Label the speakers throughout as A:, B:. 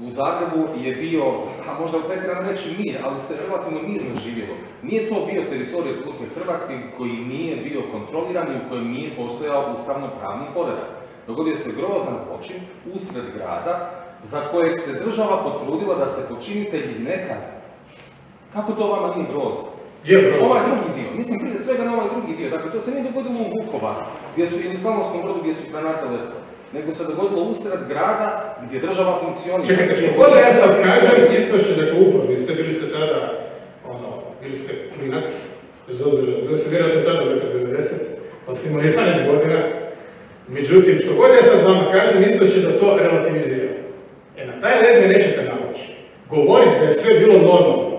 A: u Zagrebu je bio, a možda pretjeran reći mir, ali se relativno mirno živjelo. Nije to bio teritorij Republike Hrvatske koji nije bio kontroliran i u kojem nije postojao ustavno-pravni poredak. Dogodio se grozan zločin usred grada za kojeg se država potrudila da se počinitelji ne kazne. Kako to vama nije grozno? Ovaj drugi dio, mislim prije svega na ovaj drugi dio, dakle to se nije dogodilo u Vukovaru, gdje su i u Slavonskom Brodu gdje su granate letele, nego se dogodilo usred grada gdje država funkcionira.
B: Čekajte, što god ja sad kažem, ispašće dakle upravo, bili ste tada, bili ste klinac, bez obzira, bili ste vjerojatno tada 90, pa ste imali 11 godina, međutim, što god ja sad vama kažem, ispašće da to relativizira. Na taj red me nećete navući. Govorim da je sve bilo normalno.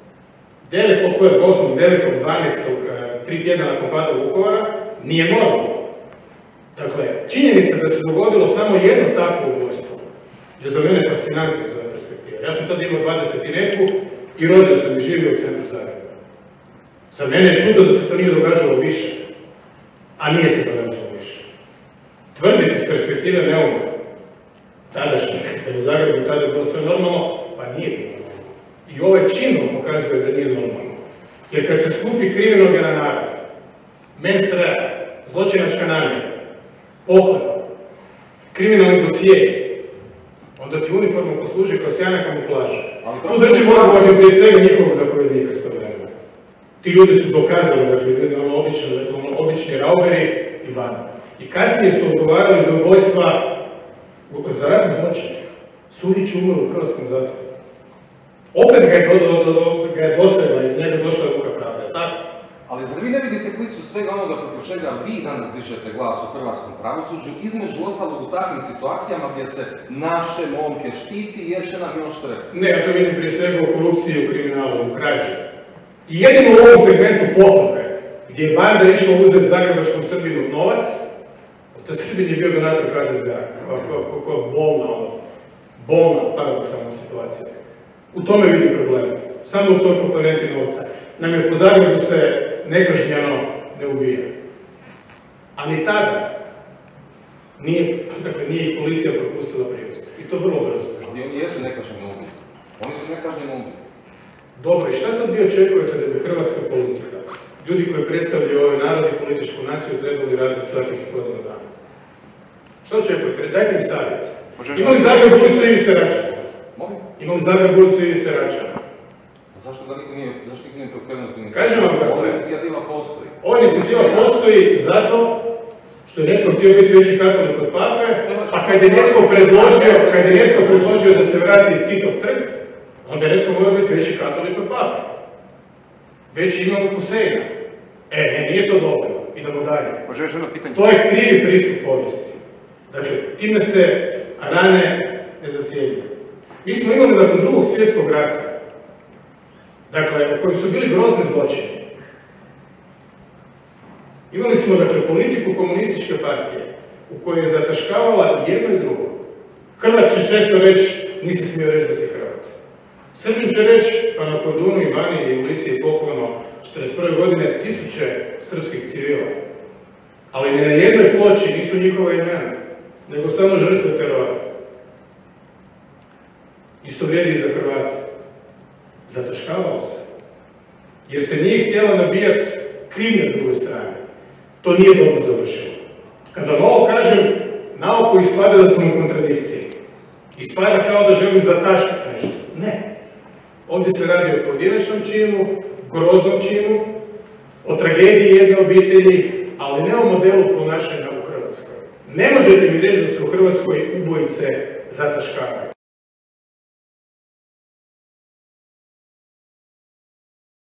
B: 9.12. 3 tjedna nakon pada Vukovara, nije normalno. Dakle, činjenica da se dogodilo samo jedno takvo ubojstvo je za mene fascinantno za perspektivu. Ja sam tada imao 20 i neku i rođen sam i živio u centru Zagreba. Za mene je čudo da se to nije događalo više, a nije se događalo više. Tvrditi s perspektive neumno. Tadašnje, da u Zagrebu tada je bilo sve normalno, pa nije bilo normalno. I ovaj čin pokazuje da nije normalno. Jer kad se skupi kriminogena narod, mens rea, zločinačka namjera, pohlepa, kriminalni dosije, onda ti uniforma posluži kao sjajna kamuflaža. Tu držim odgovorni prije svega njihovog zapovjednika iz tog vremena. Ti ljudi su dokazali da je obični rauberi i banda. I kasnije su odgovarali za ubojstva za ratne zločine. Surić umro u hrvatskom zatvoru. Opet ga je dosegla i njega došla ruka pravda, je tako?
A: Ali zar vi ne vidite klicu svega onoga protiv čega vi danas dižete glas u hrvatskom pravosuđu, između ostalog u takvim situacijama gdje se naše momke štiti jer će nam još treba?
B: Ne, ja to vidim prije svega u korupciji, u kriminalu, u krađi. I jedino u ovom segmentu pohlepe, gdje je banda išla uzeti zagrebačkom Srbinu novac, to Srbin je bio donator HDZ-a, kako bolna, paradoksalna situacija. U tome vidim problem. Samo u toj komponenti novca. Nam je po Zagrebu se nekažnjeno ne ubija. A ni tada nije ih policija propustila privesti. I to vrlo brzo.
A: Ali oni jesu nekažnjeno ubili. Oni su nekažnjeno ubili.
B: Dobro, i šta sad vi očekujete da bi hrvatska politika, ljudi koji predstavljaju ovaj narod i političku naciju, trebali raditi svakih godina dana? Što očekujete? Dajte mi savjet. Imali Zagreb ulicu Ivice Račana? Imali Zagreb ulicu Ivice Račana?
A: Zašto da niko nije pokrenuo tu inicijativu?
B: Kažem vam kako.
A: Ova inicijativa postoji.
B: Ova inicijativa postoji zato što je netko htio biti veći katolik od pape, a kad je netko predložio da se vrati Titov trg, onda je netko morao biti veći katolik od pape. Veći imam od Huseina. Nije to dovoljno. Idemo dalje. To je krivi pristup povijesti. Dakle, time se rane ne zacijeljuju. Mi smo imali nakon Drugog svjetskog rata, dakle, u kojem su bili grozni zločini. Imali smo, dakle, politiku komunističke partije, u kojoj je zataškavala jedno i drugo. Hrvat će često reći, nisi smio reći da si Hrvat. Srbin će reći, pa na Kordunu i Bani i u Lici je poklano 1941. godine tisuće srpskih civila. Ali ni na jednoj ploči nisu njihova imena, nego samo žrtve terora. Isto vrijedi i za Hrvate. Zataškavalo se. Jer se nije htjela nabijati krivnje na druge strane. To nije dobro završilo. Kada vam ovo kažem, naoko ispada da sam u kontradikciji. Ispada kao da želim zataškati nešto. Ne. Ovdje se radi o pojedinačnom činu, groznom činu, o tragediji jedne obitelji, ali ne o modelu ponašanja u Hrvatskoj. Ne možete mi reći da se u Hrvatskoj ubojice zataškavaju.